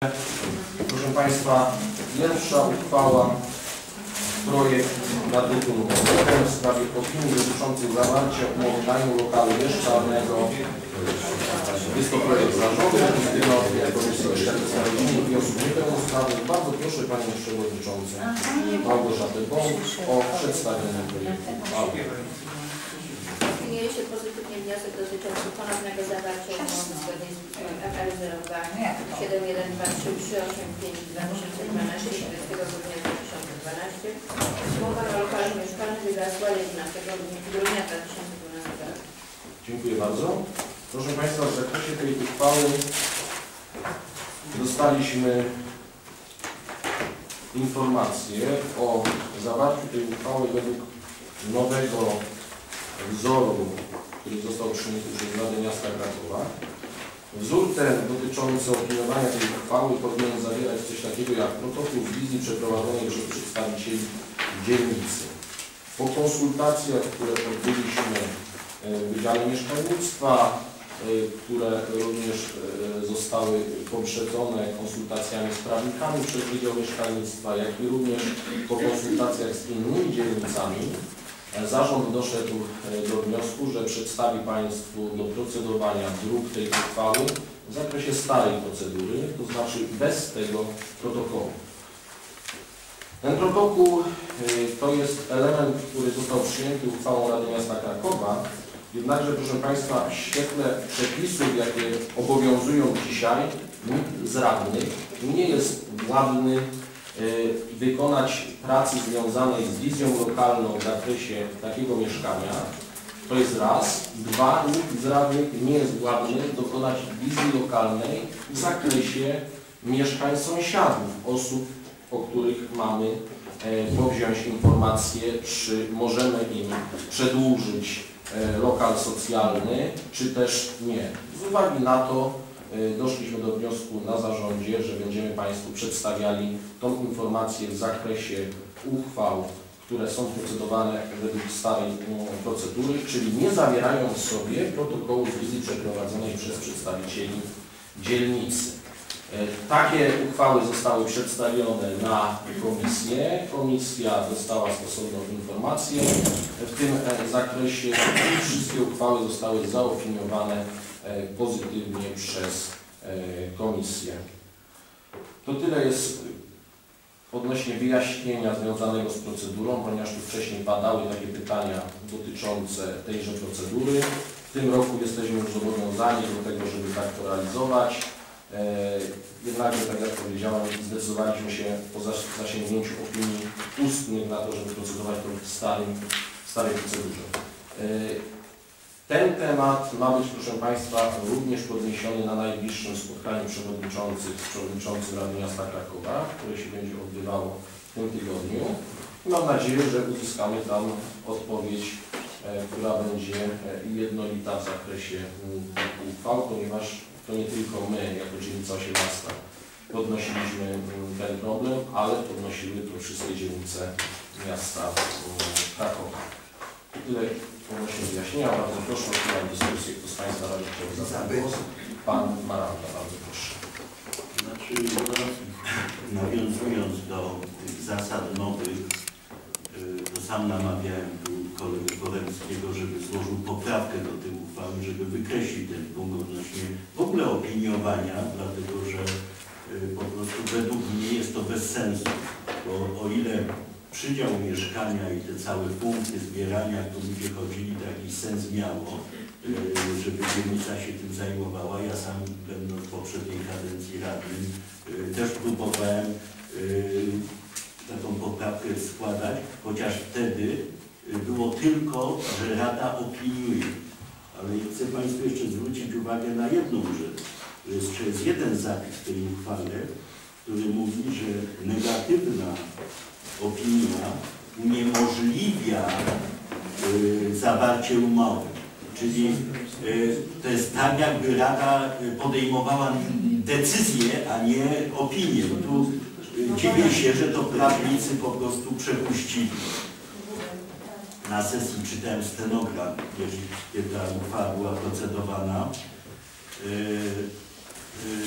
Proszę Państwa, pierwsza uchwała, projekt na tytuł w sprawie opinii dotyczących zawarcia umowy najmu lokalu mieszkalnego. Jest to projekt zarządu, Komisji Mieszkalnictwa Rodziny i Osób Niepełnosprawnych. Bardzo proszę Panią Przewodniczącą Małgorzatę Bąk o przedstawienie projektu. Opiniuje się pozytywnie wniosek dotyczący ponownego zawarcia umowy zgodnie z AKL 02 7123385 2012 30 grudnia 2012. Umowa na lokalu mieszkalnym wygasła 11 grudnia 2012 roku. Dziękuję bardzo. Proszę Państwa, w zakresie tej uchwały dostaliśmy informację o zawarciu tej uchwały według nowego wzoru, który został przyjęty przez Radę Miasta Krakowa. Wzór ten dotyczący opiniowania tej uchwały powinien zawierać coś takiego jak protokół z wizji przeprowadzonej przez przedstawicieli dzielnicy. Po konsultacjach, które odbyliśmy w Wydziale Mieszkalnictwa, które również zostały poprzedzone konsultacjami z prawnikami przez Wydział Mieszkalnictwa, jak i również po konsultacjach z innymi dzielnicami, zarząd doszedł do wniosku, że przedstawi Państwu do procedowania druk tej uchwały w zakresie starej procedury, to znaczy bez tego protokołu. Ten protokół to jest element, który został przyjęty uchwałą Rady Miasta Krakowa, jednakże, proszę Państwa, w świetle przepisów, jakie obowiązują dzisiaj, nikt z radnych nie jest władny wykonać pracy związanej z wizją lokalną w zakresie takiego mieszkania. To jest raz. Dwa, nikt z radnych nie jest władny dokonać wizji lokalnej w zakresie mieszkań sąsiadów, osób, o których mamy powziąć informację, czy możemy im przedłużyć lokal socjalny, czy też nie. Z uwagi na to doszliśmy do wniosku na zarządzie, że będziemy Państwu przedstawiali tą informację w zakresie uchwał, które są procedowane według starej procedury, czyli nie zawierają w sobie protokołu z wizji przeprowadzonej przez przedstawicieli dzielnicy. Takie uchwały zostały przedstawione na komisję. Komisja dostała stosowną informację w tym zakresie i wszystkie uchwały zostały zaopiniowane pozytywnie przez komisję. To tyle jest odnośnie wyjaśnienia związanego z procedurą, ponieważ tu wcześniej padały takie pytania dotyczące tejże procedury. W tym roku jesteśmy już zobowiązani do tego, żeby tak to realizować. Jednakże, tak jak powiedziałem, zdecydowaliśmy się po zasięgnięciu opinii ustnych na to, żeby procedować to w starej procedurze. Ten temat ma być, proszę Państwa, również podniesiony na najbliższym spotkaniu przewodniczących z przewodniczącym Rady Miasta Krakowa, które się będzie odbywało w tym tygodniu. I mam nadzieję, że uzyskamy tam odpowiedź, która będzie jednolita w zakresie uchwał, ponieważ to nie tylko my, jako dzielnica Osiemnasta, podnosiliśmy ten problem, ale podnosiły to wszystkie dzielnice miasta Krakowa. I tyle odnośnie wyjaśnienia. Bardzo proszę o dyskusję. Kto z Państwa radzi chciał zabrać głos? Pan Maranta, bardzo proszę. Znaczy, nawiązując do tych zasad nowych, to sam namawiałem tu kolegę Poremskiego, żeby złożył poprawkę do tej uchwały, żeby wykreślić ten punkt odnośnie w ogóle opiniowania, dlatego że po prostu według mnie jest to bez sensu, bo o ile przydział mieszkania i te całe punkty zbierania, to ludzie chodzili, to jakiś sens miało, żeby dzielnica się tym zajmowała. Ja sam, będąc w poprzedniej kadencji radnym, też próbowałem taką poprawkę składać, chociaż wtedy było tylko, że Rada opiniuje. Ale chcę Państwu jeszcze zwrócić uwagę na jedną rzecz. Jeszcze jest jeden zapis w tej uchwale, który mówi, że negatywna opinia uniemożliwia zawarcie umowy. Czyli to jest tak, jakby Rada podejmowała decyzję, a nie opinię. Tu dziwię się, że to prawnicy po prostu przepuścili. Na sesji czytałem stenogram, kiedy ta uchwała była procedowana.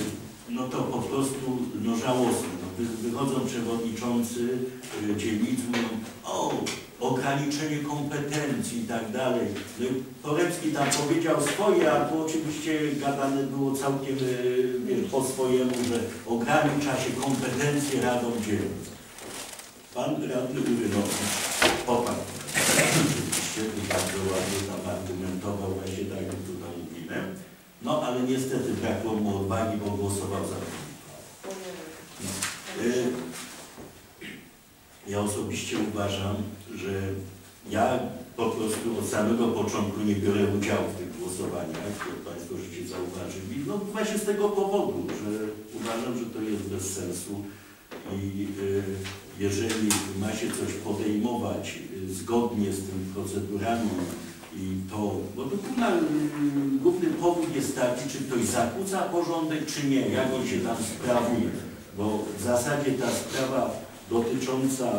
no to po prostu no żałosne. No, wychodzą przewodniczący dzielnic, mówią, o, ograniczenie kompetencji i tak dalej. No i Poremski tam powiedział swoje, a tu oczywiście gadane było całkiem po swojemu, że ogranicza się kompetencje radom dzielnic. Pan radny Urynowicz poparł. Oczywiście bardzo ładnie tam argumentował, właśnie tak jak tutaj mówiłem. No ale niestety brakło mu odwagi, bo głosował za tym. Ja osobiście uważam, że ja po prostu od samego początku nie biorę udziału w tych głosowaniach, to Państwo żeście zauważyli. No właśnie z tego powodu, że uważam, że to jest bez sensu i jeżeli ma się coś podejmować zgodnie z tymi procedurami i to, bo to główny powód jest taki, czy ktoś zakłóca porządek, czy nie, jak on się tam sprawuje. Bo w zasadzie ta sprawa dotycząca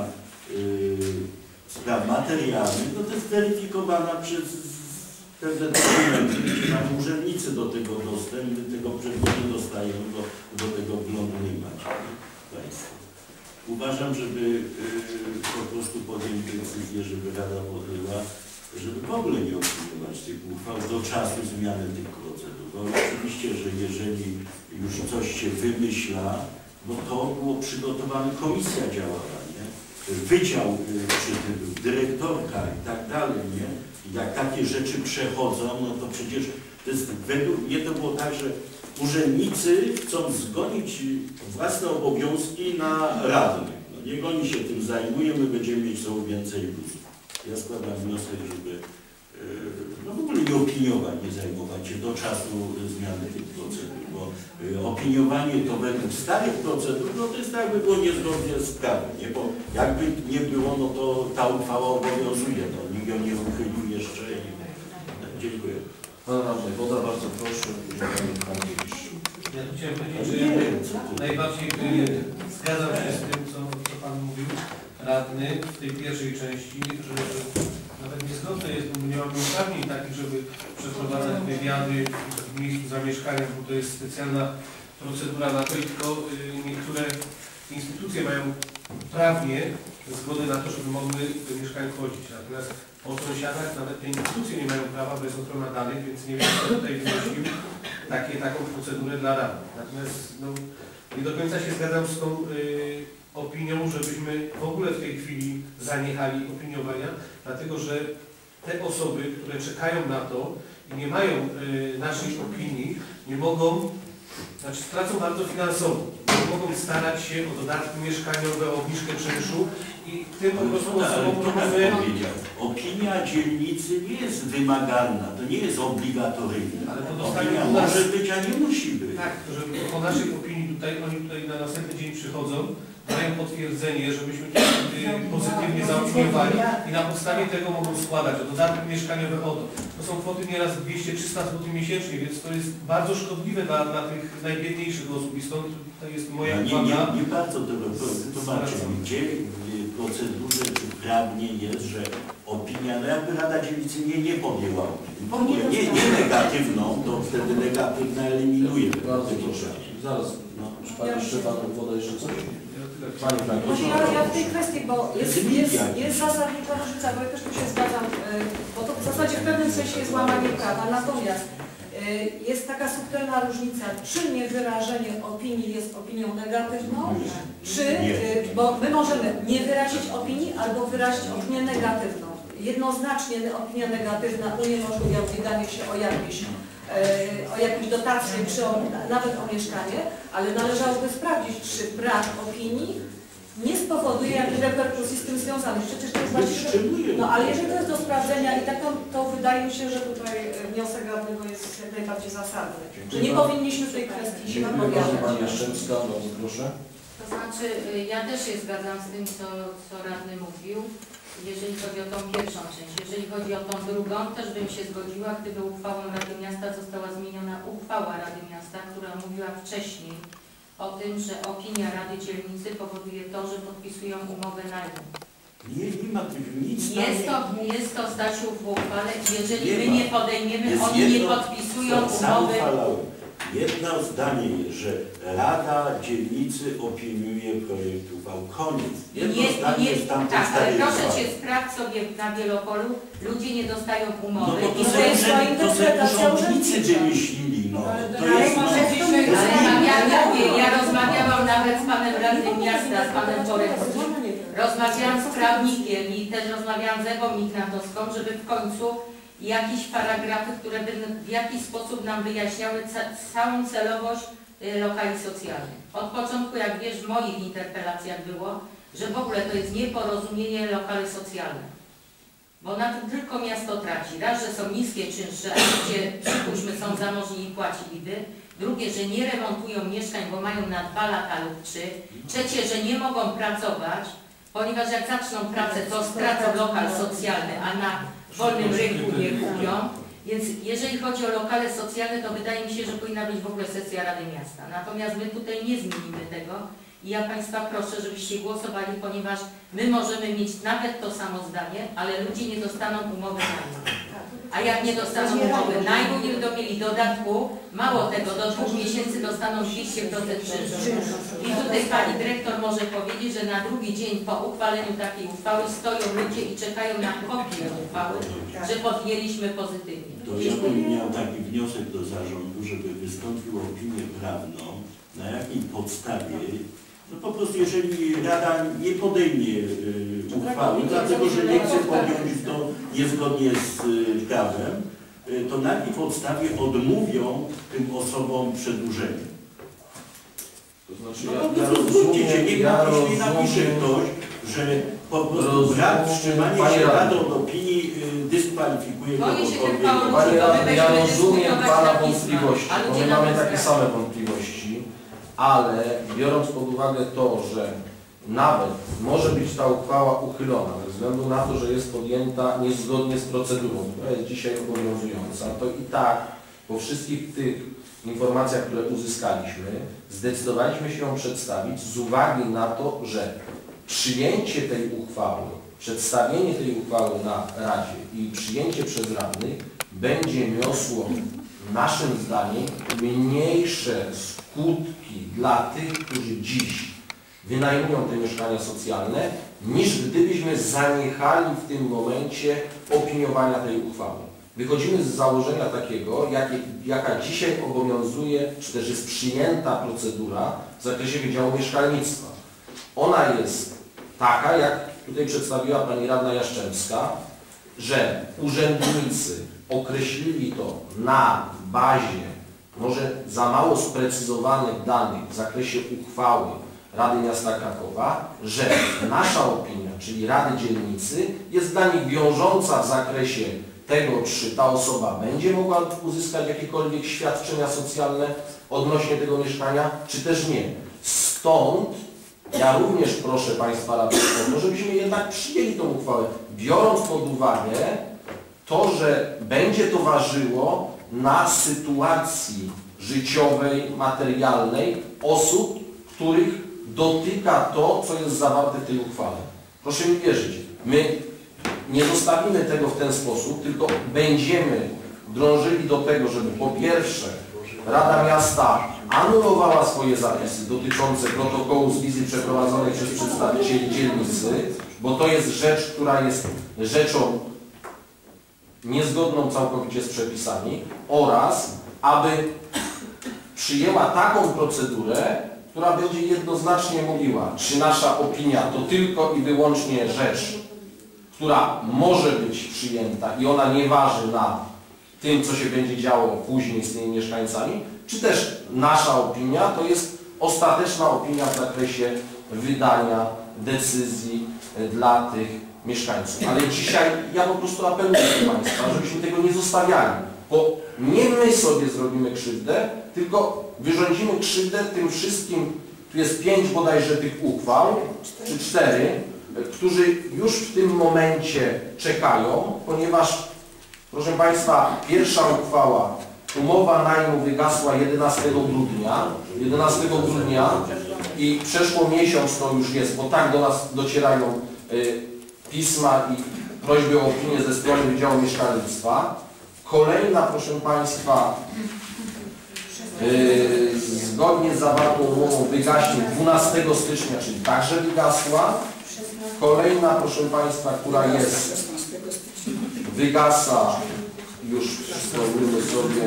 spraw materialnych, no to jest weryfikowana przez pewne dokumenty, gdzie mamy urzędnicy do tego dostęp, my tego przedmiotu nie dostajemy, bo do tego wglądu nie macie Państwo. Uważam, żeby po prostu podjąć decyzję, żeby Rada podjęła, żeby w ogóle nie opiniować tych uchwał do czasu zmiany tych procedur. Bo oczywiście, że jeżeli już coś się wymyśla, bo to było przygotowane, komisja działała, nie? Wydział przy tym, dyrektorka i tak dalej, nie? I jak takie rzeczy przechodzą, no to przecież to jest, według mnie to było tak, że urzędnicy chcą zgonić własne obowiązki na radnych. No niech oni się tym zajmują, my będziemy mieć coraz więcej plusów. Ja składam wniosek, żeby no w ogóle nie opiniować, nie zajmować się do czasu zmiany tych procedur, bo opiniowanie to według starych procedur, no to jest tak, jakby było niezgodnie z prawem, nie? Bo jakby nie było, no to ta uchwała obowiązuje, no nikt ją nie uchylił jeszcze i dziękuję. Pan radny Woda, bardzo proszę. Ja tu chciałem powiedzieć, że ja najbardziej zgadzam się z tym, co Pan mówił, radny, w tej pierwszej części, że nawet niezgodne jest, bo nie mamy uprawnień takich, żeby przeprowadzać wywiady w miejscu zamieszkania, bo to jest specjalna procedura na to, i tylko niektóre instytucje mają prawnie zgodę na to, żeby mogły do mieszkań wchodzić. Natomiast o sąsiadach nawet te instytucje nie mają prawa, bo jest ochrona danych, więc nie wiem, kto tutaj wymyślił taką procedurę dla radnych. Natomiast no, nie do końca się zgadzam z tą opinią, żebyśmy w ogóle w tej chwili zaniechali opiniowania, dlatego że te osoby, które czekają na to i nie mają naszej opinii, nie mogą, znaczy stracą bardzo finansowo, nie mogą starać się o dodatki mieszkaniowe, o obniżkę czynszu i tym po prostu osobom możemy... Opinia dzielnicy nie jest wymagalna, to nie jest obligatoryjne. Ale po opinia może być, a nie musi być. Tak, to że po naszej opinii tutaj, oni tutaj na następny dzień przychodzą, mają potwierdzenie, żebyśmy to pozytywnie zaopiniowali i na podstawie tego mogą składać o dodatki mieszkaniowe o to. To są kwoty nieraz 200-300 zł miesięcznie, więc to jest bardzo szkodliwe dla tych najbiedniejszych osób i stąd tutaj jest moja uwaga. Nie bardzo tego tłumaczę. Gdzie w procedurze czy prawnie jest, że opinia, no jakby Rada Dzielnicy nie podjęła opinii. W ogóle nie negatywną, to wtedy negatywna eliminuje. Bardzo proszę. Zaraz, no, czy Pan jeszcze Pan Woda jeszcze coś? Pani Frank, ja w tej kwestii, bo jest zasadnicza różnica, bo ja też tu się zgadzam, bo to w zasadzie w pewnym sensie jest łamanie prawa, natomiast jest taka subtelna różnica, czy niewyrażenie opinii jest opinią negatywną, czy, bo my możemy nie wyrazić opinii albo wyrazić opinię negatywną. Jednoznacznie opinia negatywna uniemożliwia ubieganie się o jakieś dotacje, czy nawet o mieszkanie, ale należałoby sprawdzić, czy brak opinii nie spowoduje jakichś reperkusji z tym związanych. Przecież to jest właściwie... No ale jeżeli to jest do sprawdzenia i tak to wydaje mi się, że tutaj wniosek radnego jest jak najbardziej zasadny. Że nie powinniśmy w tej kwestii się wypowiadać. Pani Jaszczemska, bardzo proszę. To znaczy, ja też się zgadzam z tym, co radny mówił, jeżeli chodzi o tą pierwszą część. Jeżeli chodzi o tą drugą, też bym się zgodziła, gdyby uchwałą Rady Miasta została zmieniona uchwała Rady Miasta, która mówiła wcześniej o tym, że opinia Rady Dzielnicy powoduje to, że podpisują umowę najmu. Nie ma tych nic. Jest to Stasiu w uchwale, jeżeli my nie podejmiemy, oni nie podpisują umowy. Jedno zdanie jest, że Rada Dzielnicy opiniuje projekt uchwał. Koniec. Jedno zdanie jest tam tak, ale proszę uchwały. Cię, sprawdź sobie na Wielopolu, ludzie nie dostają No umowy. bo I to to jest urzędnicy wymyślili, no. To jest, no. ja rozmawiałam nawet z panem radnym miasta, z panem Boreckim. Rozmawiałam z prawnikiem i też rozmawiałam z Ewą Mignatowską, żeby w końcu jakieś paragrafy, które by w jakiś sposób nam wyjaśniały całą celowość lokali socjalnych. Od początku, jak wiesz, w moich interpelacjach było, że w ogóle to jest nieporozumienie lokali socjalne. Bo na tym tylko miasto traci. Raz, że są niskie czynsze, a ludzie, przypuśćmy, są zamożni i płacili by. Drugie, że nie remontują mieszkań, bo mają na 2 lata lub 3. Trzecie, że nie mogą pracować, ponieważ jak zaczną pracę, to stracą lokal socjalny, a na wolnym rynku nie kupią. Więc jeżeli chodzi o lokale socjalne, to wydaje mi się, że powinna być w ogóle sesja Rady Miasta. Natomiast my tutaj nie zmienimy tego i ja Państwa proszę, żebyście głosowali, ponieważ my możemy mieć nawet to samo zdanie, ale ludzie nie dostaną umowy najmu. A jak nie dostaną umowy najmu, nie będą mieli dodatku, mało tego, do 2 miesięcy dostaną 200% czynszu. I tutaj Pani Dyrektor może powiedzieć, że na drugi dzień po uchwaleniu takiej uchwały stoją ludzie i czekają na kopię uchwały, że podjęliśmy pozytywnie. To ja bym miał taki wniosek do zarządu, żeby wystąpił opinię prawną, na jakiej podstawie, no po prostu jeżeli Rada nie podejmie uchwały, dlatego że nie chce podjąć to niezgodnie z prawem, to na jakiej podstawie odmówią tym osobom przedłużenia. To znaczy, No nie napisze ktoś, że po prostu brak wstrzymania się Radą opinii dyskwalifikuje kogokolwiek. Ja rozumiem Pana wątpliwości, bo my mamy takie same wątpliwości, ale biorąc pod uwagę to, że nawet może być ta uchwała uchylona ze względu na to, że jest podjęta niezgodnie z procedurą, która jest dzisiaj obowiązująca, to i tak po wszystkich tych informacjach, które uzyskaliśmy, zdecydowaliśmy się ją przedstawić z uwagi na to, że przyjęcie tej uchwały, przedstawienie tej uchwały na Radzie i przyjęcie przez radnych będzie niosło naszym zdaniem mniejsze skutki dla tych, którzy dziś wynajmują te mieszkania socjalne, niż gdybyśmy zaniechali w tym momencie opiniowania tej uchwały. Wychodzimy z założenia takiego, jaka dzisiaj obowiązuje, czy też jest przyjęta procedura w zakresie Wydziału Mieszkalnictwa. Ona jest taka, jak tutaj przedstawiła Pani Radna Jaszczemska, że urzędnicy określili to na bazie może za mało sprecyzowanych danych w zakresie uchwały Rady Miasta Krakowa, że nasza opinia, czyli Rady Dzielnicy, jest dla nich wiążąca w zakresie tego, czy ta osoba będzie mogła uzyskać jakiekolwiek świadczenia socjalne odnośnie tego mieszkania, czy też nie. Stąd ja również proszę Państwa radnych o to, żebyśmy jednak przyjęli tą uchwałę, biorąc pod uwagę to, że będzie to ważyło na sytuacji życiowej, materialnej osób, których dotyka to, co jest zawarte w tej uchwale. Proszę mi wierzyć, my nie zostawimy tego w ten sposób, tylko będziemy dążyli do tego, żeby po pierwsze Rada Miasta anulowała swoje zapisy dotyczące protokołu z wizyt przeprowadzonych przez przedstawicieli dzielnicy, bo to jest rzecz, która jest rzeczą niezgodną całkowicie z przepisami, oraz aby przyjęła taką procedurę, która będzie jednoznacznie mówiła, czy nasza opinia to tylko i wyłącznie rzecz, która może być przyjęta i ona nie waży na tym, co się będzie działo później z tymi mieszkańcami, czy też nasza opinia to jest ostateczna opinia w zakresie wydania decyzji dla tych mieszkańców. Ale dzisiaj ja po prostu apeluję do Państwa, żebyśmy tego nie zostawiali, bo nie my sobie zrobimy krzywdę, tylko wyrządzimy krzywdę tym wszystkim, tu jest 5 bodajże tych uchwał, czy 4, którzy już w tym momencie czekają, ponieważ, proszę Państwa, pierwsza uchwała, umowa najmu wygasła 11 grudnia i przeszło miesiąc to już jest, bo tak do nas docierają pisma i prośby o opinię ze strony Wydziału Mieszkalnictwa. Kolejna, proszę Państwa, zgodnie z zawartą umową wygaśnie 12 stycznia, czyli także wygasła. Kolejna, proszę Państwa, która jest, wygasa, już spróbujmy sobie,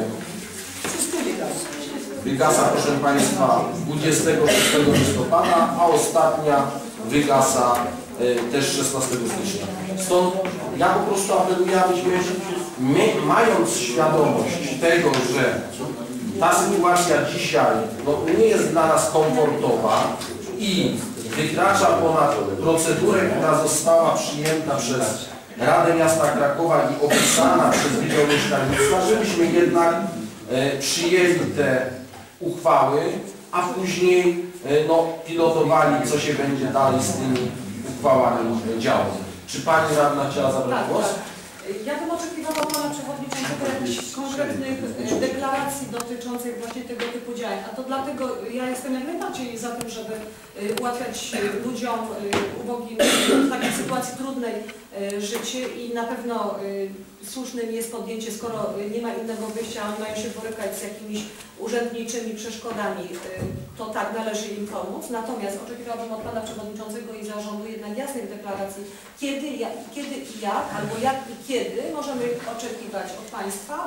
wygasa, proszę Państwa, 26 listopada, a ostatnia wygasa też 16 stycznia. Stąd ja po prostu apeluję, abyśmy, mając świadomość tego, że ta sytuacja dzisiaj nie jest dla nas komfortowa i wykracza ponad procedurę, która została przyjęta przez Radę Miasta Krakowa i opisana przez Wydział Mieszkalnictwa, żebyśmy jednak przyjęli te uchwały, a później pilotowali, co się będzie dalej z tymi uchwałami działo. Czy Pani Radna chciała zabrać głos? Ja bym oczekiwała Pana Przewodniczącego jakichś konkretnych deklaracji dotyczących właśnie tego typu działań. A to dlatego ja jestem jak najbardziej za tym, żeby ułatwiać ludziom ubogim w takiej sytuacji trudnej życie i na pewno słusznym jest podjęcie, skoro nie ma innego wyjścia, oni mają się borykać z jakimiś urzędniczymi przeszkodami, to tak, należy im pomóc. Natomiast oczekiwałabym od Pana Przewodniczącego i Zarządu jednak jasnych deklaracji, kiedy i jak, albo jak i kiedy możemy oczekiwać od Państwa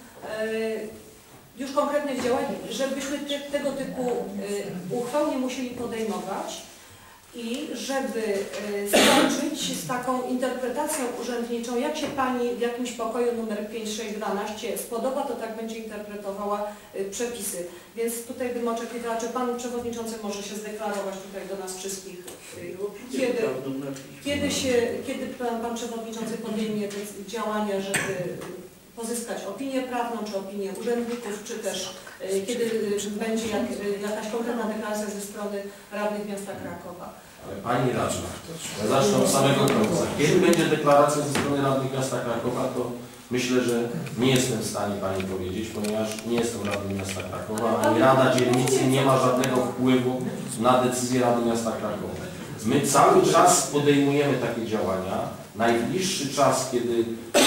już konkretnych działań, żebyśmy tego typu uchwał nie musieli podejmować i żeby skończyć z taką interpretacją urzędniczą, jak się Pani w jakimś pokoju numer 5612 spodoba, to tak będzie interpretowała przepisy. Więc tutaj bym oczekiwała, czy Pan Przewodniczący może się zdeklarować tutaj do nas wszystkich, kiedy Pan Przewodniczący podejmie te działania, żeby pozyskać opinię prawną, czy opinię urzędników, czy też kiedy będzie jakaś konkretna deklaracja ze strony radnych miasta Krakowa. Pani Radna, zacznę od samego końca. Kiedy będzie deklaracja ze strony radnych miasta Krakowa, to myślę, że nie jestem w stanie Pani powiedzieć, ponieważ nie jestem radnym miasta Krakowa, ani Rada Dzielnicy nie ma żadnego wpływu na decyzję Rady Miasta Krakowa. My cały czas podejmujemy takie działania. Najbliższy czas, kiedy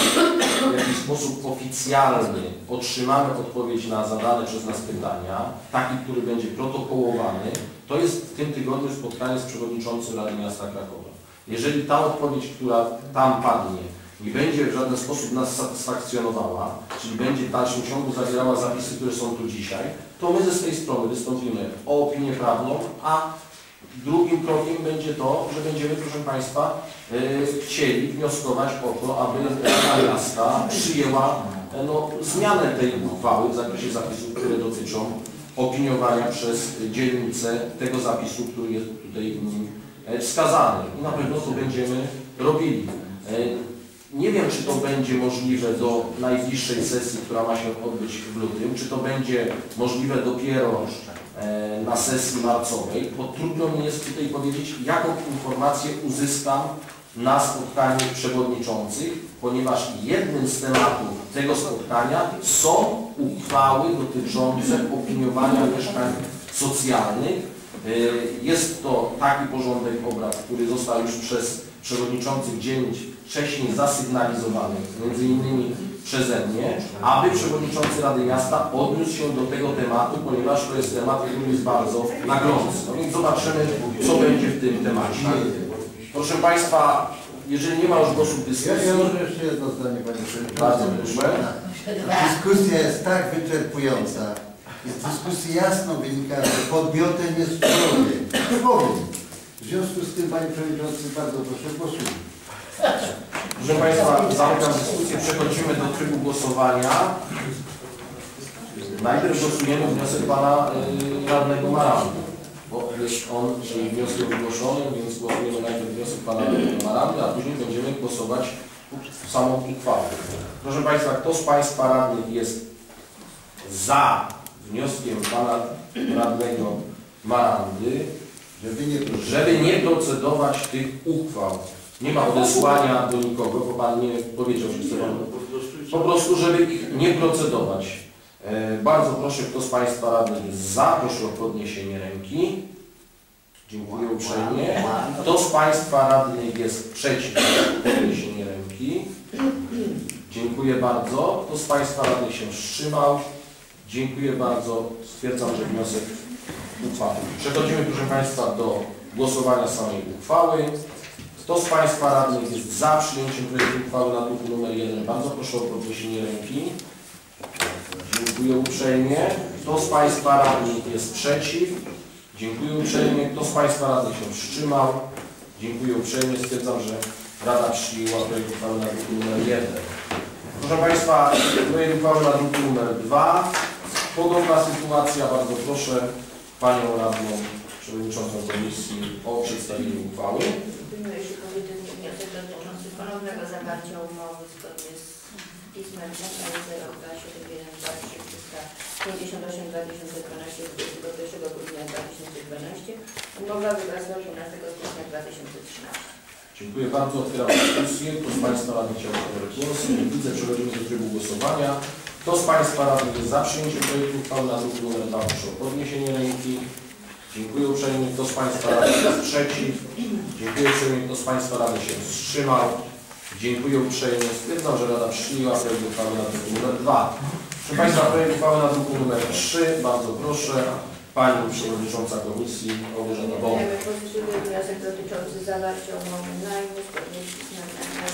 w jakiś sposób oficjalny otrzymamy odpowiedź na zadane przez nas pytania, taki, który będzie protokołowany, to jest w tym tygodniu spotkanie z przewodniczącym Rady Miasta Krakowa. Jeżeli ta odpowiedź, która tam padnie, nie będzie w żaden sposób nas satysfakcjonowała, czyli będzie w dalszym ciągu zawierała zapisy, które są tu dzisiaj, to my ze swojej strony wystąpimy o opinię prawną, a drugim krokiem będzie to, że będziemy, proszę Państwa, chcieli wnioskować o to, aby Rada Miasta przyjęła zmianę tej uchwały w zakresie zapisów, które dotyczą opiniowania przez dzielnicę tego zapisu, który jest tutaj wskazany. I na pewno to będziemy robili. Nie wiem, czy to będzie możliwe do najbliższej sesji, która ma się odbyć w lutym, czy to będzie możliwe dopiero na sesji marcowej, bo trudno mi jest tutaj powiedzieć, jaką informację uzyskam na spotkaniu przewodniczących, ponieważ jednym z tematów tego spotkania są uchwały dotyczące opiniowania mieszkań socjalnych. Jest to taki porządek obrad, który został już przez przewodniczących dzielnic wcześniej zasygnalizowany, między innymi przeze mnie, aby przewodniczący Rady Miasta odniósł się do tego tematu, ponieważ to jest temat, który jest bardzo naglący. No więc zobaczymy, co będzie w tym temacie. Proszę Państwa, jeżeli nie ma już głosu w dyskusji... Ja może jeszcze jedno zdanie, Panie Przewodniczący. Bardzo proszę. Dyskusja jest tak wyczerpująca. Z dyskusji jasno wynika, że podmiotem jest człowiek. W związku z tym, Panie Przewodniczący, bardzo proszę głosujmy. Proszę Państwa, zamykam dyskusję. Przechodzimy do trybu głosowania. Najpierw głosujemy wniosek Pana radnego Marandy, bo on wniosek wygłoszony, więc głosujemy najpierw wniosek Pana radnego Marandy, a później będziemy głosować samą uchwałę. Proszę Państwa, kto z Państwa radnych jest za wnioskiem Pana radnego Marandy, żeby nie procedować tych uchwał? Nie ma odesłania do nikogo, bo Pan nie powiedział, że chce Pan po prostu, żeby ich nie procedować. Bardzo proszę, kto z Państwa radnych jest za, proszę o podniesienie ręki. Dziękuję uprzejmie. Kto z Państwa radnych jest przeciw, podniesienie ręki. Dziękuję bardzo. Kto z Państwa radnych się wstrzymał? Dziękuję bardzo. Stwierdzam, że wniosek uchwały. Przechodzimy, proszę Państwa, do głosowania samej uchwały. Kto z Państwa radnych jest za przyjęciem projektu uchwały na druku nr 1? Bardzo proszę o podniesienie ręki. Dziękuję uprzejmie. Kto z Państwa radnych jest przeciw? Dziękuję uprzejmie. Kto z Państwa radnych się wstrzymał? Dziękuję uprzejmie. Stwierdzam, że Rada przyjęła projekt uchwały na druku nr 1. Proszę Państwa, projekt uchwały na druku nr 2. Podobna sytuacja. Bardzo proszę Panią Radną Przewodniczącą Komisji o przedstawienie uchwały. Jeśli pozytywny wniosek dotyczący ponownego zawarcia umowy zgodnie z pismem PL0272358-2012 21 grudnia 2012. Umowa wygasła 13 grudnia 2013. Dziękuję bardzo. Otwieram dyskusję. Kto z Państwa radnych chciał zabrać głos? Nie widzę. Przechodzimy do trybu głosowania. Kto z Państwa radnych jest za przyjęciem projektu uchwały na druku nr 2? Proszę o podniesienie ręki. Dziękuję uprzejmie. Kto z Państwa radnych jest przeciw? Dziękuję uprzejmie. Kto z Państwa radnych się wstrzymał? Dziękuję uprzejmie. Stwierdzam, że Rada przyjęła projekt uchwały na druku nr 2. Proszę Państwa, projekt uchwały na druku nr 3. Bardzo proszę. Pani Przewodnicząca Komisji Małgorzata Bołek. Pozytywny wniosek dotyczący zawarcia umowy najmu zgodnie z pismem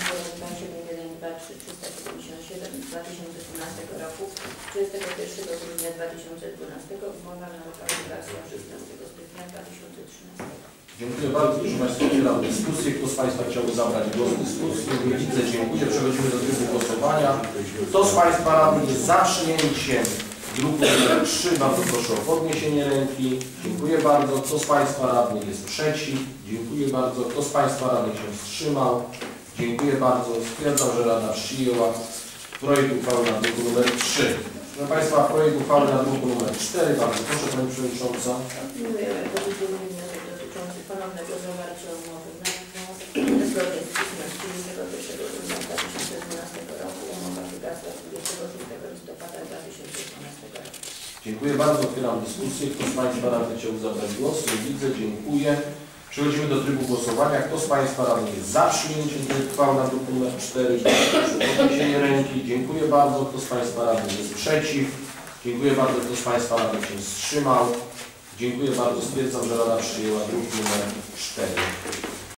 PL0272377 z 2012 roku 31 grudnia 2012. Umowa na lokal wygasła 16 stycznia 2013. Dziękuję bardzo. Proszę Państwa, otwieram dyskusję. Kto z Państwa chciałby zabrać głos w dyskusji? Nie widzę. Dziękuję. Przechodzimy do trybu głosowania. Kto z Państwa radnych jest za przyjęciem druku nr 3? Bardzo proszę o podniesienie ręki. Dziękuję bardzo. Kto z Państwa radnych jest przeciw? Dziękuję bardzo. Kto z Państwa radnych się wstrzymał? Dziękuję bardzo. Stwierdzam, że Rada przyjęła projekt uchwały na druku nr 3. Proszę Państwa, projekt uchwały na druku nr 4. Bardzo proszę Pani Przewodnicząca. Opiniujemy pozytywny wniosek dotyczący ponownego zawarcia umowy zgodnie z pismem 31 grudnia 2012 roku. Umowa wygasła 26 listopada 2012 roku. Dziękuję bardzo. Otwieram dyskusję. Kto z Państwa radnych chciał zabrać głos? Nie widzę. Dziękuję. Przechodzimy do trybu głosowania. Kto z Państwa radnych jest za przyjęciem projektu uchwały na druku nr 4? Proszę o podniesienie ręki. Dziękuję bardzo. Kto z Państwa radnych jest przeciw? Dziękuję bardzo. Kto z Państwa radnych się wstrzymał? Dziękuję bardzo. Stwierdzam, że Rada przyjęła druk nr 4.